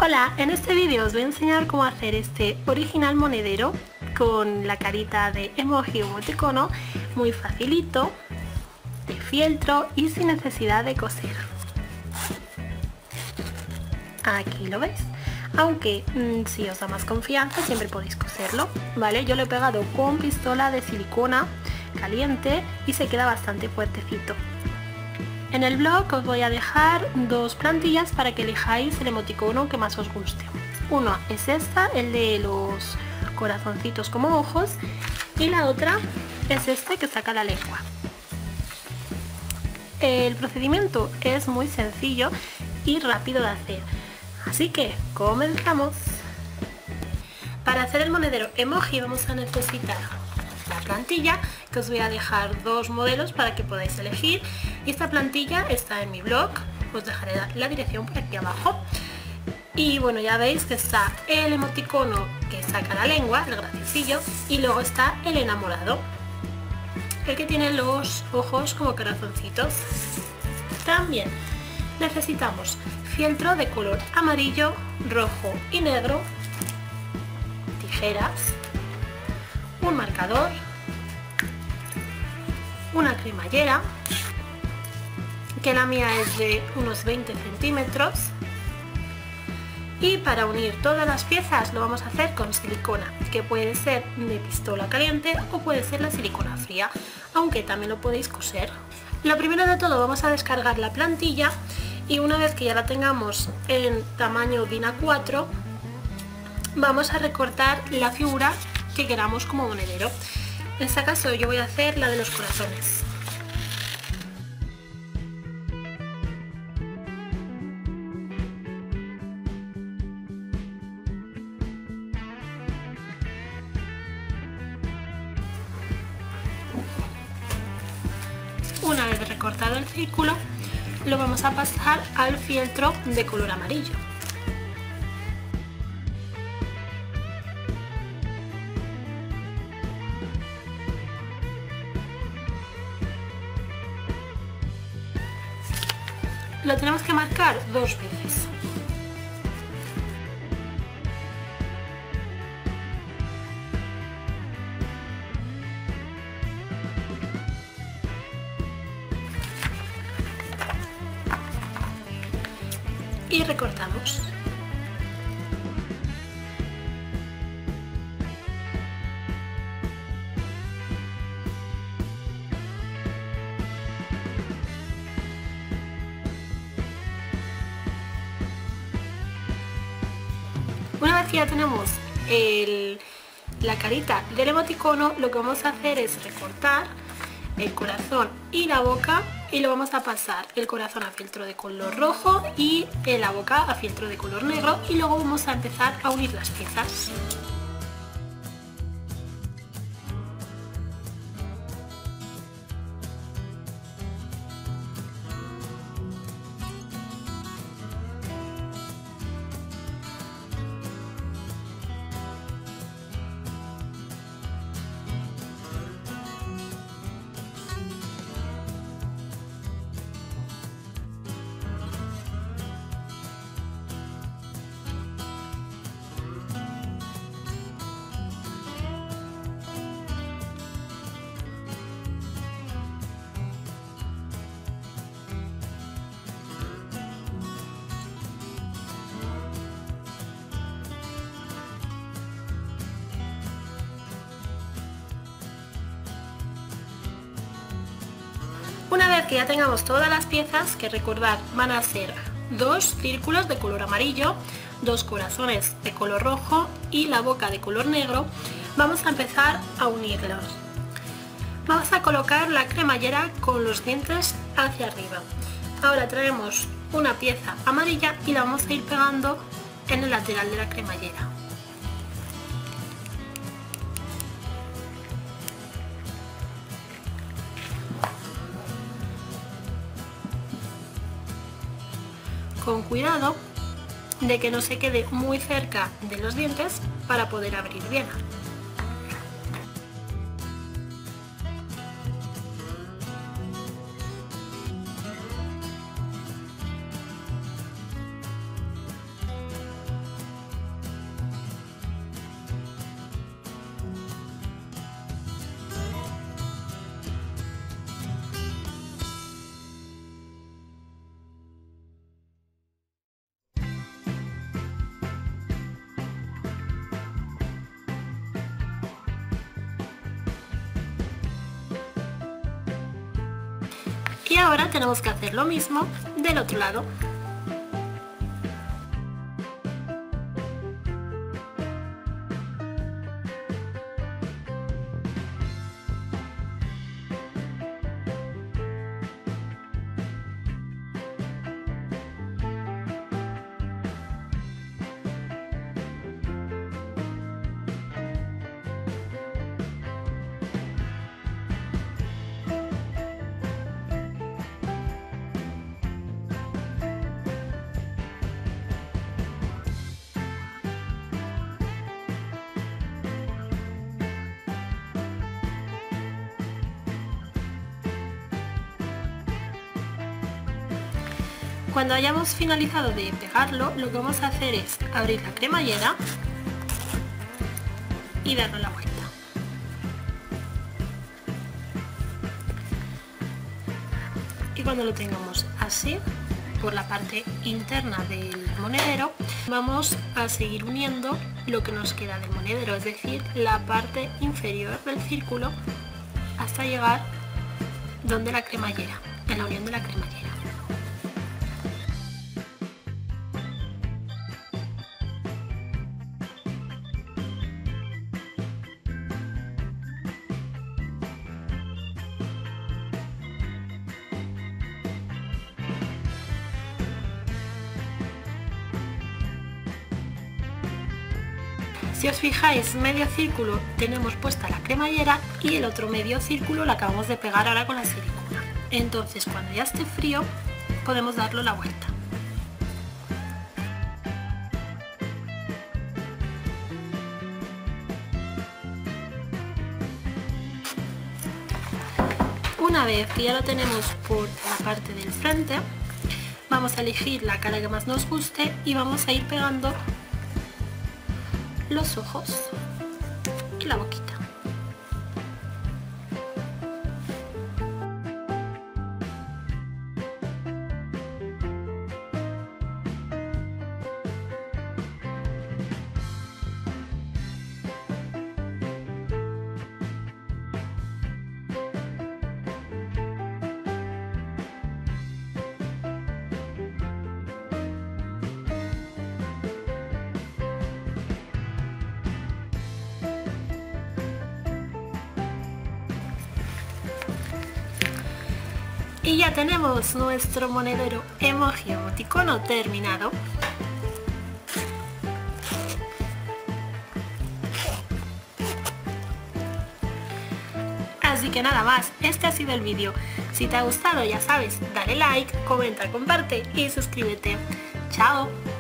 Hola, en este vídeo os voy a enseñar cómo hacer este original monedero con la carita de emoji o emoticono, muy facilito, de fieltro y sin necesidad de coser. Aquí lo veis, aunque si os da más confianza siempre podéis coserlo, ¿vale? Yo lo he pegado con pistola de silicona caliente y se queda bastante fuertecito. En el blog os voy a dejar dos plantillas para que elijáis el emoticono que más os guste. Uno es esta, el de los corazoncitos como ojos, y la otra es este que saca la lengua. El procedimiento es muy sencillo y rápido de hacer, así que comenzamos. Para hacer el monedero emoji vamos a necesitar la plantilla, que os voy a dejar dos modelos para que podáis elegir, y esta plantilla está en mi blog, os dejaré la dirección por aquí abajo. Y bueno, ya veis que está el emoticono que saca la lengua, el graciosillo, y luego está el enamorado, el que tiene los ojos como corazoncitos. También necesitamos fieltro de color amarillo, rojo y negro, tijeras, un marcador, una cremallera, que la mía es de unos 20 centímetros, y para unir todas las piezas lo vamos a hacer con silicona, que puede ser de pistola caliente o puede ser la silicona fría, aunque también lo podéis coser. Lo primero de todo vamos a descargar la plantilla, y una vez que ya la tengamos en tamaño DIN A4 vamos a recortar la figura que queramos como monedero. En este caso yo voy a hacer la de los corazones. Una vez recortado el círculo, lo vamos a pasar al fieltro de color amarillo. Lo tenemos que marcar dos veces. Y recortamos. Una vez que ya tenemos la carita del emoticono, lo que vamos a hacer es recortar el corazón y la boca, y lo vamos a pasar el corazón a fieltro de color rojo y la boca a fieltro de color negro, y luego vamos a empezar a unir las piezas. Una vez que ya tengamos todas las piezas, que recordad van a ser dos círculos de color amarillo, dos corazones de color rojo y la boca de color negro, vamos a empezar a unirlos. Vamos a colocar la cremallera con los dientes hacia arriba. Ahora traemos una pieza amarilla y la vamos a ir pegando en el lateral de la cremallera. Con cuidado de que no se quede muy cerca de los dientes para poder abrir bien. Y ahora tenemos que hacer lo mismo del otro lado. Cuando hayamos finalizado de pegarlo, lo que vamos a hacer es abrir la cremallera y darle la vuelta. Y cuando lo tengamos así, por la parte interna del monedero, vamos a seguir uniendo lo que nos queda del monedero, es decir, la parte inferior del círculo hasta llegar donde la cremallera, en la unión de la cremallera. Si os fijáis, medio círculo tenemos puesta la cremallera y el otro medio círculo lo acabamos de pegar ahora con la silicona. Entonces, cuando ya esté frío, podemos darle la vuelta. Una vez que ya lo tenemos por la parte del frente, vamos a elegir la cara que más nos guste y vamos a ir pegando los ojos y la boquita. Y ya tenemos nuestro monedero emoji emoticono terminado. Así que nada más, este ha sido el vídeo. Si te ha gustado, ya sabes, dale like, comenta, comparte y suscríbete. ¡Chao!